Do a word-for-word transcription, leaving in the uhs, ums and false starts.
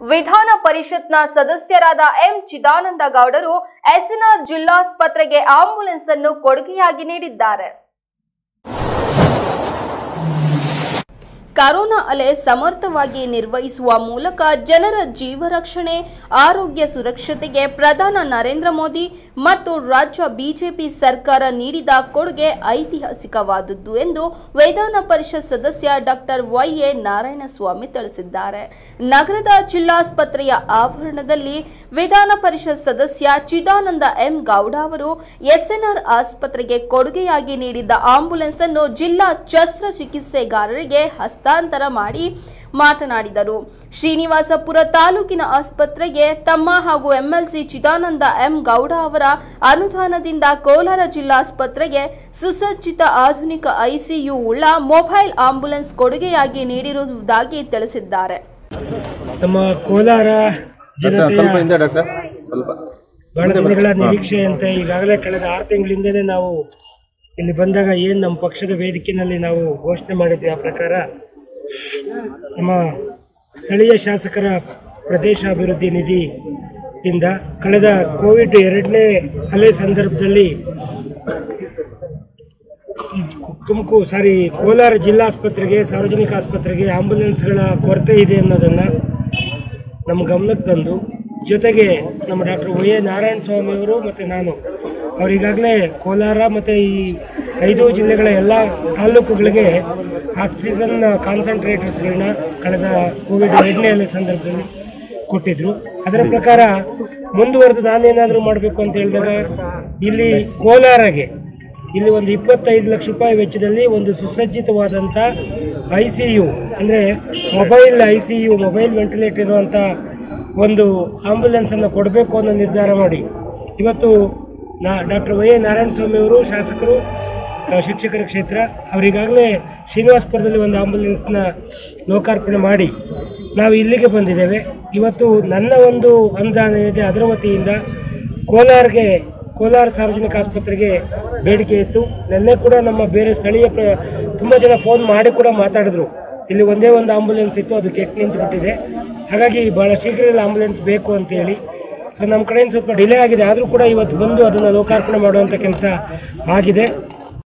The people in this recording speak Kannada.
ವಿಧಾನ ಪರಿಷತ್ನ ಸದಸ್ಯರಾದ ಎಂ ಚಿದಾನಂದ ಗೌಡರು ಎಸ್ಎನ್ಆರ್ ಜಿಲ್ಲಾಸ್ಪತ್ರೆಗೆ ಆಂಬ್ಯುಲೆನ್ಸ್ ಅನ್ನು ಕೊಡುಗೆಯಾಗಿ ನೀಡಿದ್ದಾರೆ. ಕರೋನಾ ಅಲೆ ಸಮರ್ಥವಾಗಿ ನಿರ್ವಹಿಸುವ ಮೂಲಕ ಜನರ ಜೀವ ರಕ್ಷಣೆ, ಆರೋಗ್ಯ ಸುರಕ್ಷತೆಗೆ ಪ್ರಧಾನಿ ನರೇಂದ್ರ ಮೋದಿ ಮತ್ತು ರಾಜ್ಯ ಬಿಜೆಪಿ ಸರ್ಕಾರ ನೀಡಿದ ಕೊಡುಗೆ ಐತಿಹಾಸಿಕವಾದದ್ದು ಎಂದು ವಿಧಾನ ಪರಿಷತ್ ಸದಸ್ಯ ಡಾಕ್ಟರ್ ವೈ ಎ ನಾರಾಯಣಸ್ವಾಮಿ ತಿಳಿಸಿದ್ದಾರೆ. ನಗರದ ಜಿಲ್ಲಾಸ್ಪತ್ರೆಯ ಆವರಣದಲ್ಲಿ ವಿಧಾನ ಪರಿಷತ್ ಸದಸ್ಯ ಚಿದಾನಂದ ಎಂ ಗೌಡ ಅವರು ಎಸ್ಎನ್ಆರ್ ಆಸ್ಪತ್ರೆಗೆ ಕೊಡುಗೆಯಾಗಿ ನೀಡಿದ್ದ ಆಂಬ್ಯುಲೆನ್ಸ್ ಅನ್ನು ಜಿಲ್ಲಾ ಶಸ್ತ್ರಚಿಕಿತ್ಸೆಗಾರರಿಗೆ ಹಸ್ತ ಹಸ್ತಾಂತರ ಮಾಡಿ ಮಾತನಾಡಿದರು. ಶ್ರೀನಿವಾಸಪುರ ತಾಲೂಕಿನ ಆಸ್ಪತ್ರೆಗೆ ತಮ್ಮ ಹಾಗೂ ಎಂಎಲ್ಸಿ ಚಿದಾನಂದ ಎಂ ಗೌಡ ಅವರ ಅನುದಾನದಿಂದ ಕೋಲಾರ ಜಿಲ್ಲಾಸ್ಪತ್ರೆಗೆ ಸುಸಜ್ಜಿತ ಆಧುನಿಕ ಐಸಿಯು ಉಳ್ಳ ಮೊಬೈಲ್ ಆಂಬ್ಯುಲೆನ್ಸ್ ಕೊಡುಗೆಯಾಗಿ ನೀಡಿರುವುದಾಗಿ ತಿಳಿಸಿದ್ದಾರೆ. ನಮ್ಮ ಕೋಲಾರ ಬಹಳ ದಿನಗಳ ನಿರೀಕ್ಷೆಯಂತೆ ಈಗಾಗಲೇ ಕಳೆದ ಆರು ತಿಂಗಳಿಂದಲೇ ನಾವು ಇಲ್ಲಿ ಬಂದಾಗ ಏನು ನಮ್ಮ ಪಕ್ಷದ ವೇದಿಕೆಯಲ್ಲಿ ನಾವು ಘೋಷಣೆ ಮಾಡಿದ್ವಿ, ಆ ಪ್ರಕಾರ ನಮ್ಮ ಸ್ಥಳೀಯ ಶಾಸಕರ ಪ್ರದೇಶ ಅಭಿವೃದ್ಧಿ ನಿಧಿಯಿಂದ ಕಳೆದ ಕೋವಿಡ್ ಎರಡನೇ ಅಲೆ ಸಂದರ್ಭದಲ್ಲಿ ತುಮಕೂರು ಸಾರಿ ಕೋಲಾರ ಜಿಲ್ಲಾಸ್ಪತ್ರೆಗೆ ಸಾರ್ವಜನಿಕ ಆಸ್ಪತ್ರೆಗೆ ಆಂಬ್ಯುಲೆನ್ಸ್ಗಳ ಕೊರತೆ ಇದೆ ಅನ್ನೋದನ್ನು ನಮ್ಮ ಗಮನಕ್ಕೆ ತಂದು, ಜೊತೆಗೆ ನಮ್ಮ ಡಾಕ್ಟರ್ ವೈ ಎ ನಾರಾಯಣಸ್ವಾಮಿ ಅವರು ಮತ್ತು ನಾನು ಅವರಿಗಾಗಲೇ ಕೋಲಾರ ಮತ್ತು ಈ ಐದು ಜಿಲ್ಲೆಗಳ ಎಲ್ಲ ತಾಲೂಕುಗಳಿಗೆ ಆಕ್ಸಿಜನ್ ಕಾನ್ಸಂಟ್ರೇಟರ್ಸ್ಗಳನ್ನ ಕಳೆದ ಕೋವಿಡ್ ಎರಡನೇ ಅಲೆ ಸಂದರ್ಭದಲ್ಲಿ ಕೊಟ್ಟಿದ್ದರು. ಅದರ ಪ್ರಕಾರ ಮುಂದುವರೆದು ನಾನೇನಾದರೂ ಮಾಡಬೇಕು ಅಂತ ಹೇಳಿದಾಗ ಇಲ್ಲಿ ಕೋಲಾರಗೆ ಇಲ್ಲಿ ಒಂದು ಇಪ್ಪತ್ತೈದು ಲಕ್ಷ ರೂಪಾಯಿ ವೆಚ್ಚದಲ್ಲಿ ಒಂದು ಸುಸಜ್ಜಿತವಾದಂಥ ಐ ಸಿ ಯು ಅಂದರೆ mobile I C U mobile ventilator ಇರುವಂಥ ಒಂದು ಆಂಬ್ಯುಲೆನ್ಸನ್ನು ಕೊಡಬೇಕು ಅನ್ನೋ ನಿರ್ಧಾರ ಮಾಡಿ ಇವತ್ತು ನಾ ಡಾಕ್ಟರ್ ವೈ ಎ ನಾರಾಯಣಸ್ವಾಮಿ ಅವರು ಶಾಸಕರು, ಶಿಕ್ಷಕರ ಕ್ಷೇತ್ರ, ಅವರಿಗಾಗಲೇ ಶ್ರೀನಿವಾಸಪುರದಲ್ಲಿ ಒಂದು ಆಂಬ್ಯುಲೆನ್ಸ್ನ ಲೋಕಾರ್ಪಣೆ ಮಾಡಿ ನಾವು ಇಲ್ಲಿಗೆ ಬಂದಿದ್ದೇವೆ. ಇವತ್ತು ನನ್ನ ಒಂದು ಅನುದಾನ ಇದೆ, ಅದರ ವತಿಯಿಂದ ಕೋಲಾರ್ಗೆ ಕೋಲಾರ ಸಾರ್ವಜನಿಕ ಆಸ್ಪತ್ರೆಗೆ ಬೇಡಿಕೆ ಇತ್ತು. ನಿನ್ನೆ ಕೂಡ ನಮ್ಮ ಬೇರೆ ಸ್ಥಳೀಯ ಪ್ರ ತುಂಬ ಜನ ಫೋನ್ ಮಾಡಿ ಕೂಡ ಮಾತಾಡಿದ್ರು, ಇಲ್ಲಿ ಒಂದೇ ಒಂದು ಆಂಬ್ಯುಲೆನ್ಸ್ ಇತ್ತು, ಅದು ಕೆಟ್ಟು ನಿಂತುಬಿಟ್ಟಿದೆ, ಹಾಗಾಗಿ ಭಾಳ ಶೀಘ್ರದಲ್ಲಿ ಆಂಬ್ಯುಲೆನ್ಸ್ ಬೇಕು ಅಂತೇಳಿ. ಸೊ ನಮ್ಮ ಕಡೆಯಿಂದ ಸ್ವಲ್ಪ ಡಿಲೇ ಆಗಿದೆ, ಆದರೂ ಕೂಡ ಇವತ್ತು ಬಂದು ಅದನ್ನು ಲೋಕಾರ್ಪಣೆ ಮಾಡುವಂಥ ಕೆಲಸ ಆಗಿದೆ.